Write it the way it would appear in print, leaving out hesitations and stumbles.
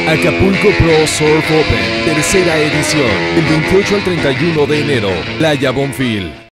Acapulco Pro Surf Open, tercera edición, del 28 al 31 de enero, Playa Bonfil.